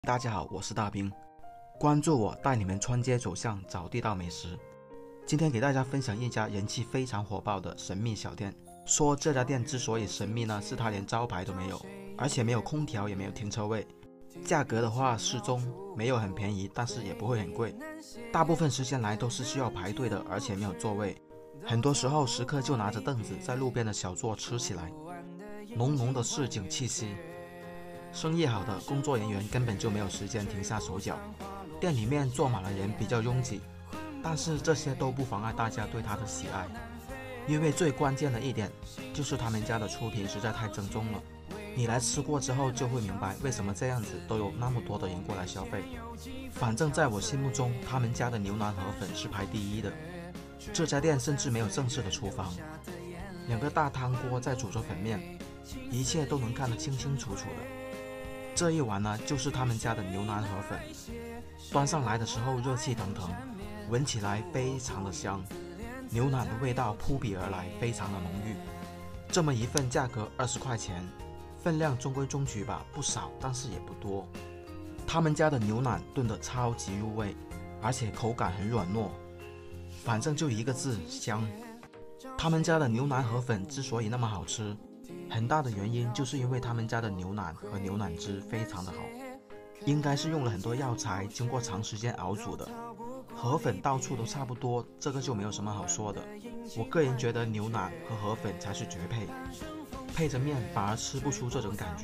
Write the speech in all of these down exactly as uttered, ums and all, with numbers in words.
大家好，我是大兵，关注我，带你们穿街走巷找地道美食。今天给大家分享一家人气非常火爆的神秘小店。说这家店之所以神秘呢，是它连招牌都没有，而且没有空调，也没有停车位。价格的话适中，没有很便宜，但是也不会很贵。大部分时间来都是需要排队的，而且没有座位。很多时候食客就拿着凳子在路边的小桌吃起来，浓浓的市井气息。生意好的工作人员根本就没有时间停下手脚，店里面坐满了人，比较拥挤，但是这些都不妨碍大家对它的喜爱。因为最关键的一点就是他们家的出品实在太正宗了，你来吃过之后就会明白为什么这样子都有那么多的人过来消费。反正在我心目中，他们家的牛腩河粉是排第一的。这家店甚至没有正式的厨房，两个大汤锅在煮着粉面，一切都能看得清清楚楚的。这一碗呢，就是他们家的牛腩河粉，端上来的时候热气腾腾，闻起来非常的香，牛腩的味道扑鼻而来，非常的浓郁。这么一份价格二十块钱，分量中规中矩吧，不少，但是也不多。他们家的牛腩炖得超级入味，而且口感很软糯，反正就一个字，香。他们家的牛腩河粉之所以那么好吃，很大的原因就是因为他们家的牛腩和牛腩汁非常的好，应该是用了很多药材，经过长时间熬煮的。河粉到处都差不多，这个就没有什么好说的。我个人觉得牛腩和河粉才是绝配，配着面反而吃不出这种感觉。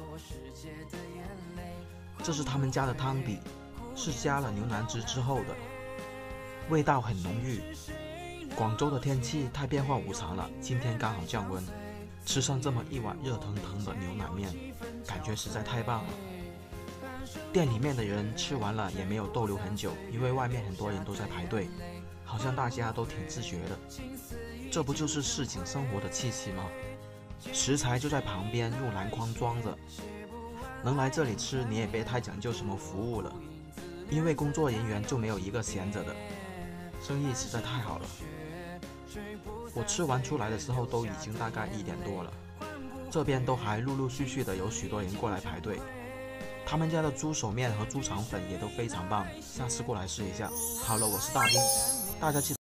这是他们家的汤底，是加了牛腩汁之后的，味道很浓郁。广州的天气太变化无常了，今天刚好降温，吃上这么一碗热腾腾的牛腩面，感觉实在太棒了。店里面的人吃完了也没有逗留很久，因为外面很多人都在排队，好像大家都挺自觉的。这不就是市井生活的气息吗？食材就在旁边，用篮筐装着。能来这里吃，你也别太讲究什么服务了，因为工作人员就没有一个闲着的，生意实在太好了。我吃完出来的时候都已经大概一点多了，这边都还陆陆续续的有许多人过来排队。他们家的猪手面和猪肠粉也都非常棒，下次过来试一下。好了，我是大兵，大家记得